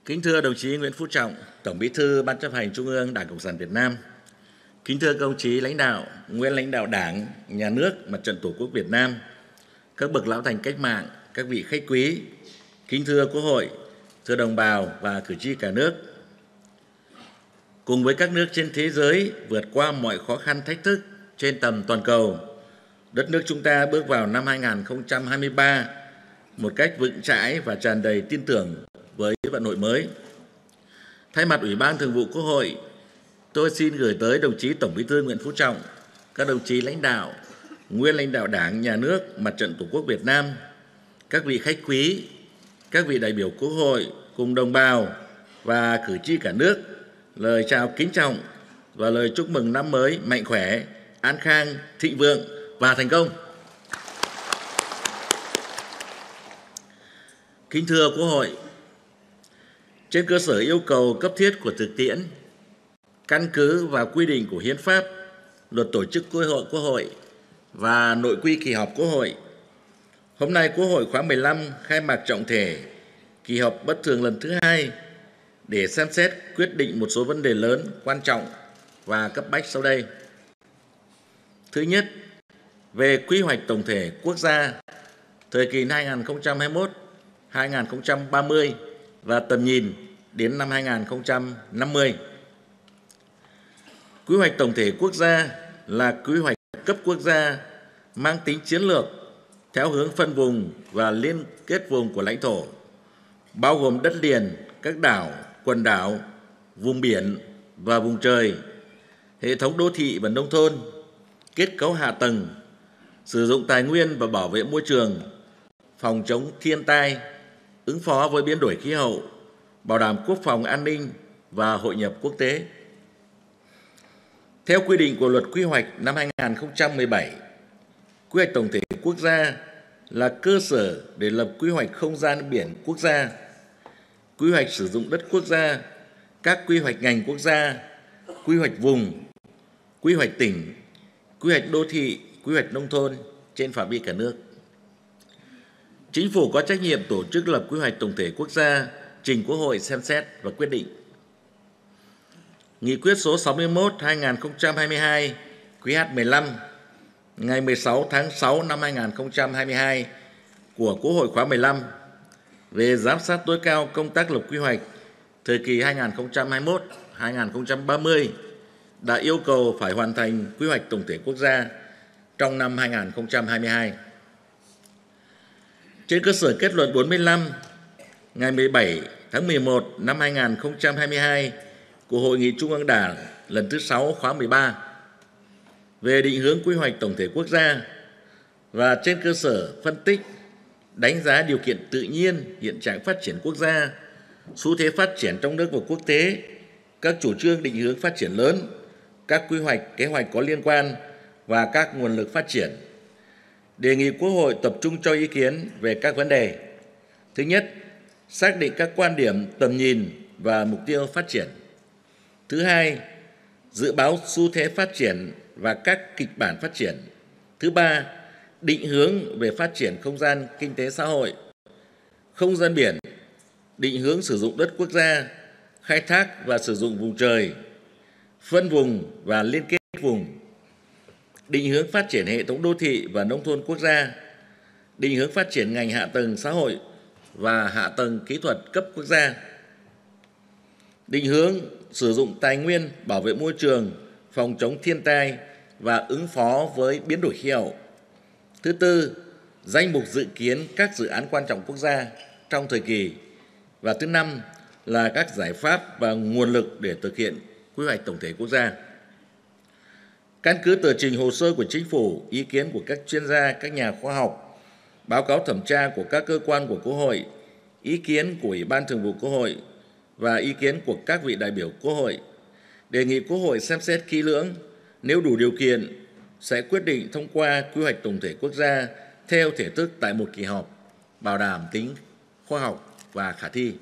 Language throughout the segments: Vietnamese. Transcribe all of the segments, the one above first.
Kính thưa đồng chí Nguyễn Phú Trọng, Tổng Bí thư Ban Chấp hành Trung ương Đảng Cộng sản Việt Nam. Kính thưa các đồng chí lãnh đạo, nguyên lãnh đạo Đảng, Nhà nước, Mặt trận Tổ quốc Việt Nam, các bậc lão thành cách mạng, các vị khách quý, kính thưa Quốc hội, thưa đồng bào và cử tri cả nước. Cùng với các nước trên thế giới vượt qua mọi khó khăn thách thức trên tầm toàn cầu, đất nước chúng ta bước vào năm 2023 một cách vững chãi và tràn đầy tin tưởng với vận hội mới. Thay mặt Ủy ban Thường vụ Quốc hội, tôi xin gửi tới đồng chí Tổng Bí thư Nguyễn Phú Trọng, các đồng chí lãnh đạo, nguyên lãnh đạo Đảng, Nhà nước, Mặt trận Tổ quốc Việt Nam, các vị khách quý, các vị đại biểu Quốc hội cùng đồng bào và cử tri cả nước lời chào kính trọng và lời chúc mừng năm mới mạnh khỏe, an khang, thịnh vượng và thành công. Kính thưa Quốc hội, trên cơ sở yêu cầu cấp thiết của thực tiễn, căn cứ vào quy định của Hiến pháp, Luật Tổ chức Quốc hội và nội quy kỳ họp Quốc hội, hôm nay Quốc hội khóa 15 khai mạc trọng thể kỳ họp bất thường lần thứ 2 để xem xét quyết định một số vấn đề lớn, quan trọng và cấp bách sau đây. Thứ nhất, về quy hoạch tổng thể quốc gia thời kỳ 2021-2030 và tầm nhìn đến năm 2050. Quy hoạch tổng thể quốc gia là quy hoạch cấp quốc gia mang tính chiến lược theo hướng phân vùng và liên kết vùng của lãnh thổ, bao gồm đất liền, các đảo, quần đảo, vùng biển và vùng trời, hệ thống đô thị và nông thôn, kết cấu hạ tầng, sử dụng tài nguyên và bảo vệ môi trường, phòng chống thiên tai, ứng phó với biến đổi khí hậu, bảo đảm quốc phòng an ninh và hội nhập quốc tế. Theo quy định của Luật Quy hoạch năm 2017, quy hoạch tổng thể quốc gia là cơ sở để lập quy hoạch không gian biển quốc gia, quy hoạch sử dụng đất quốc gia, các quy hoạch ngành quốc gia, quy hoạch vùng, quy hoạch tỉnh, quy hoạch đô thị, quy hoạch nông thôn trên phạm vi cả nước. Chính phủ có trách nhiệm tổ chức lập quy hoạch tổng thể quốc gia, trình Quốc hội xem xét và quyết định. Nghị quyết số 61/2022 QH15 ngày 16 tháng 6 năm 2022 của Quốc hội khóa 15 về giám sát tối cao công tác lập quy hoạch thời kỳ 2021-2030 đã yêu cầu phải hoàn thành quy hoạch tổng thể quốc gia trong năm 2022. Trên cơ sở kết luận 45 ngày 17 tháng 11 năm 2022 của Hội nghị Trung ương Đảng lần thứ 6 khóa 13 về định hướng quy hoạch tổng thể quốc gia và trên cơ sở phân tích, đánh giá điều kiện tự nhiên, hiện trạng phát triển quốc gia, xu thế phát triển trong nước và quốc tế, các chủ trương định hướng phát triển lớn, các quy hoạch, kế hoạch có liên quan và các nguồn lực phát triển. Đề nghị Quốc hội tập trung cho ý kiến về các vấn đề. Thứ nhất, xác định các quan điểm, tầm nhìn và mục tiêu phát triển. Thứ hai, dự báo xu thế phát triển và các kịch bản phát triển. Thứ ba, định hướng về phát triển không gian kinh tế xã hội, không gian biển, định hướng sử dụng đất quốc gia, khai thác và sử dụng vùng trời, phân vùng và liên kết vùng, định hướng phát triển hệ thống đô thị và nông thôn quốc gia, định hướng phát triển ngành hạ tầng xã hội và hạ tầng kỹ thuật cấp quốc gia, định hướng sử dụng tài nguyên, bảo vệ môi trường, phòng chống thiên tai và ứng phó với biến đổi khí hậu. Thứ tư, danh mục dự kiến các dự án quan trọng quốc gia trong thời kỳ. Và thứ năm là các giải pháp và nguồn lực để thực hiện quy hoạch tổng thể quốc gia. Căn cứ tờ trình hồ sơ của Chính phủ, ý kiến của các chuyên gia, các nhà khoa học, báo cáo thẩm tra của các cơ quan của Quốc hội, ý kiến của Ủy ban Thường vụ Quốc hội và ý kiến của các vị đại biểu Quốc hội, đề nghị Quốc hội xem xét kỹ lưỡng, nếu đủ điều kiện sẽ quyết định thông qua quy hoạch tổng thể quốc gia theo thể thức tại một kỳ họp, bảo đảm tính khoa học và khả thi.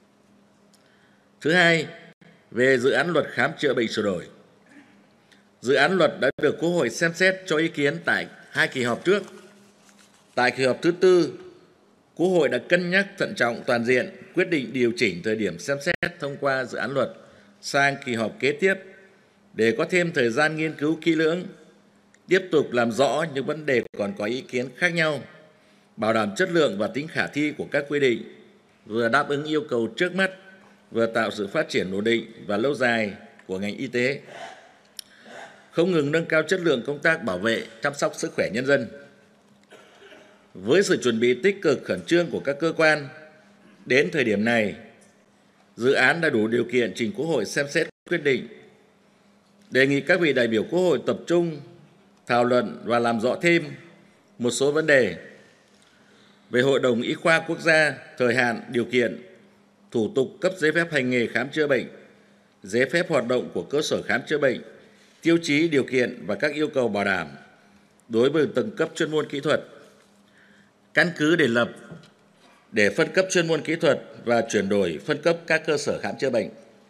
Thứ hai, về dự án luật khám chữa bệnh sửa đổi. Dự án luật đã được Quốc hội xem xét cho ý kiến tại hai kỳ họp trước. Tại kỳ họp thứ tư, Quốc hội đã cân nhắc thận trọng toàn diện, quyết định điều chỉnh thời điểm xem xét thông qua dự án luật sang kỳ họp kế tiếp để có thêm thời gian nghiên cứu kỹ lưỡng, tiếp tục làm rõ những vấn đề còn có ý kiến khác nhau, bảo đảm chất lượng và tính khả thi của các quy định, vừa đáp ứng yêu cầu trước mắt, vừa tạo sự phát triển ổn định và lâu dài của ngành y tế, không ngừng nâng cao chất lượng công tác bảo vệ, chăm sóc sức khỏe nhân dân. Với sự chuẩn bị tích cực khẩn trương của các cơ quan, đến thời điểm này, dự án đã đủ điều kiện trình Quốc hội xem xét quyết định. Đề nghị các vị đại biểu Quốc hội tập trung thảo luận và làm rõ thêm một số vấn đề về Hội đồng Y khoa Quốc gia, thời hạn, điều kiện, thủ tục cấp giấy phép hành nghề khám chữa bệnh, giấy phép hoạt động của cơ sở khám chữa bệnh, tiêu chí, điều kiện và các yêu cầu bảo đảm đối với từng cấp chuyên môn kỹ thuật, căn cứ để phân cấp chuyên môn kỹ thuật và chuyển đổi phân cấp các cơ sở khám chữa bệnh.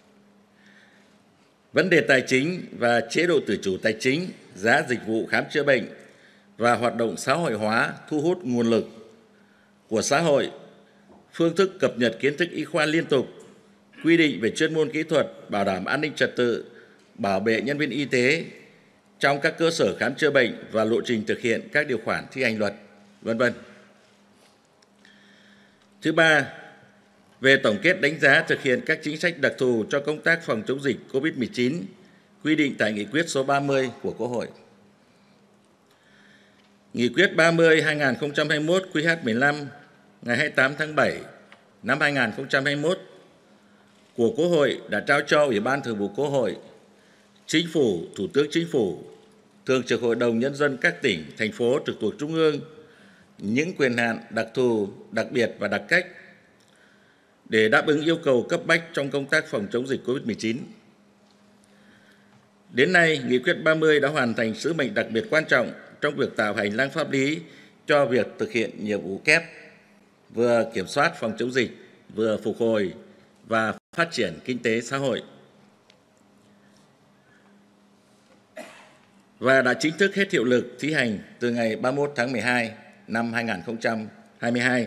Vấn đề tài chính và chế độ tự chủ tài chính, giá dịch vụ khám chữa bệnh và hoạt động xã hội hóa thu hút nguồn lực của xã hội, phương thức cập nhật kiến thức y khoa liên tục, quy định về chuyên môn kỹ thuật, bảo đảm an ninh trật tự, bảo vệ nhân viên y tế trong các cơ sở khám chữa bệnh và lộ trình thực hiện các điều khoản thi hành luật, v.v. Thứ ba, về tổng kết đánh giá thực hiện các chính sách đặc thù cho công tác phòng chống dịch COVID-19 quy định tại Nghị quyết số 30 của Quốc hội. Nghị quyết 30/2021 QH15 ngày 28 tháng 7 năm 2021 của Quốc hội đã trao cho Ủy ban Thường vụ Quốc hội, Chính phủ, Thủ tướng Chính phủ, Thường trực Hội đồng Nhân dân các tỉnh, thành phố trực thuộc Trung ương những quyền hạn đặc thù, đặc biệt và đặc cách để đáp ứng yêu cầu cấp bách trong công tác phòng chống dịch COVID-19. Đến nay, Nghị quyết 30 đã hoàn thành sứ mệnh đặc biệt quan trọng trong việc tạo hành lang pháp lý cho việc thực hiện nhiệm vụ kép, vừa kiểm soát phòng chống dịch, vừa phục hồi và phát triển kinh tế xã hội. Và đã chính thức hết hiệu lực thi hành từ ngày 31 tháng 12 năm 2022.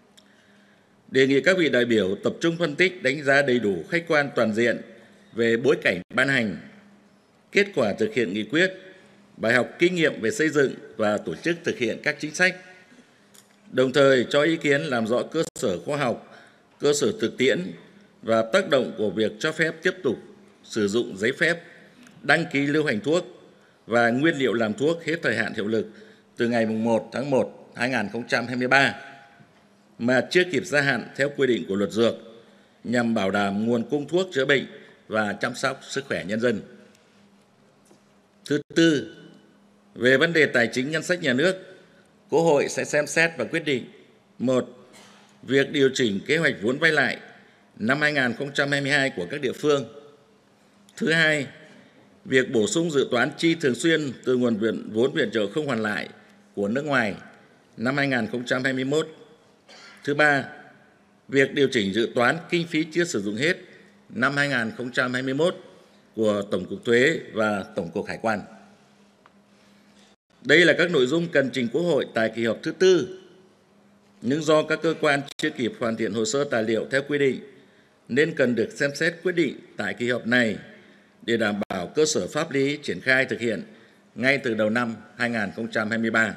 Đề nghị các vị đại biểu tập trung phân tích, đánh giá đầy đủ, khách quan, toàn diện về bối cảnh ban hành, kết quả thực hiện nghị quyết, bài học kinh nghiệm về xây dựng và tổ chức thực hiện các chính sách, đồng thời cho ý kiến làm rõ cơ sở khoa học, cơ sở thực tiễn và tác động của việc cho phép tiếp tục sử dụng giấy phép, đăng ký lưu hành thuốc và nguyên liệu làm thuốc hết thời hạn hiệu lực từ ngày 1 tháng 1 2023 mà chưa kịp gia hạn theo quy định của Luật Dược nhằm bảo đảm nguồn cung thuốc chữa bệnh và chăm sóc sức khỏe nhân dân. Thứ tư, về vấn đề tài chính ngân sách nhà nước, Quốc hội sẽ xem xét và quyết định: 1. Việc điều chỉnh kế hoạch vốn vay lại năm 2022 của các địa phương. Thứ hai, việc bổ sung dự toán chi thường xuyên từ nguồn vốn viện trợ không hoàn lại của nước ngoài năm 2021. Thứ ba, việc điều chỉnh dự toán kinh phí chưa sử dụng hết năm 2021 của Tổng cục Thuế và Tổng cục Hải quan. Đây là các nội dung cần trình Quốc hội tại kỳ họp thứ tư, nhưng do các cơ quan chưa kịp hoàn thiện hồ sơ tài liệu theo quy định, nên cần được xem xét quyết định tại kỳ họp này để đảm bảo cơ sở pháp lý triển khai thực hiện ngay từ đầu năm 2023.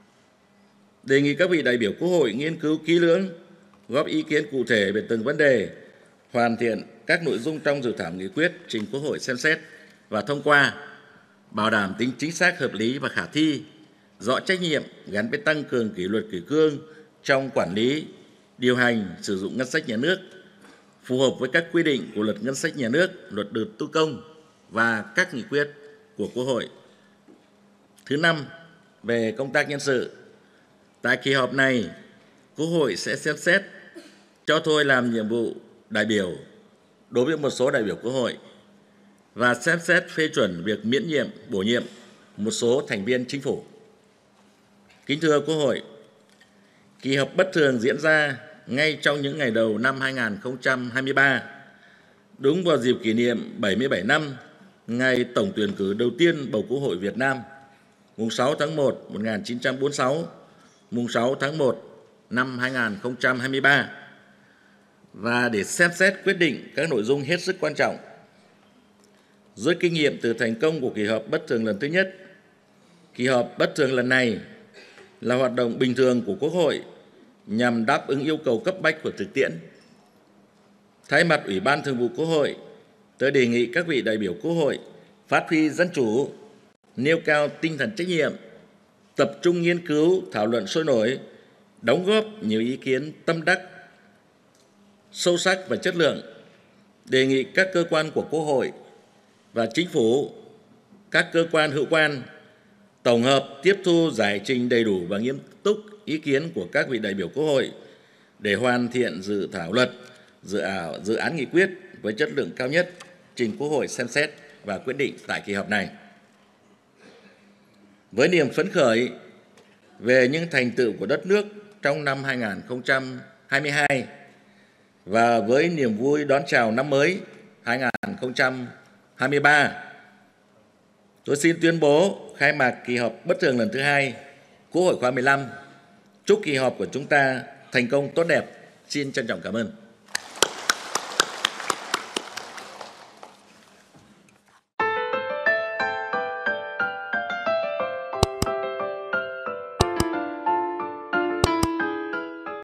Đề nghị các vị đại biểu Quốc hội nghiên cứu kỹ lưỡng, góp ý kiến cụ thể về từng vấn đề, hoàn thiện các nội dung trong dự thảo nghị quyết trình Quốc hội xem xét và thông qua, bảo đảm tính chính xác, hợp lý và khả thi, rõ trách nhiệm gắn với tăng cường kỷ luật kỷ cương trong quản lý, điều hành, sử dụng ngân sách nhà nước, phù hợp với các quy định của Luật Ngân sách Nhà nước, Luật Đầu tư công và các nghị quyết của Quốc hội. Thứ năm, về công tác nhân sự. Tại kỳ họp này, Quốc hội sẽ xem xét cho thôi làm nhiệm vụ đại biểu đối với một số đại biểu Quốc hội và xem xét phê chuẩn việc miễn nhiệm, bổ nhiệm một số thành viên chính phủ. Kính thưa Quốc hội, kỳ họp bất thường diễn ra ngay trong những ngày đầu năm 2023, đúng vào dịp kỷ niệm 77 năm ngày tổng tuyển cử đầu tiên bầu Quốc hội Việt Nam, mùng 6 tháng 1 1946, mùng 6 tháng 1 năm 2023 và để xem xét quyết định các nội dung hết sức quan trọng. Rút kinh nghiệm từ thành công của kỳ họp bất thường lần thứ nhất, kỳ họp bất thường lần này là hoạt động bình thường của Quốc hội nhằm đáp ứng yêu cầu cấp bách của thực tiễn. Thay mặt Ủy ban Thường vụ Quốc hội, tôi đề nghị các vị đại biểu Quốc hội phát huy dân chủ, nêu cao tinh thần trách nhiệm, tập trung nghiên cứu, thảo luận sôi nổi, đóng góp nhiều ý kiến tâm đắc, sâu sắc và chất lượng. Đề nghị các cơ quan của Quốc hội và Chính phủ, các cơ quan hữu quan tổng hợp, tiếp thu, giải trình đầy đủ và nghiêm túc ý kiến của các vị đại biểu Quốc hội để hoàn thiện dự thảo luật, dự án nghị quyết với chất lượng cao nhất trình Quốc hội xem xét và quyết định tại kỳ họp này. Với niềm phấn khởi về những thành tựu của đất nước trong năm 2022 và với niềm vui đón chào năm mới 2023, tôi xin tuyên bố khai mạc kỳ họp bất thường lần thứ 2 Quốc hội khóa 15. Chúc kỳ họp của chúng ta thành công tốt đẹp. Xin trân trọng cảm ơn.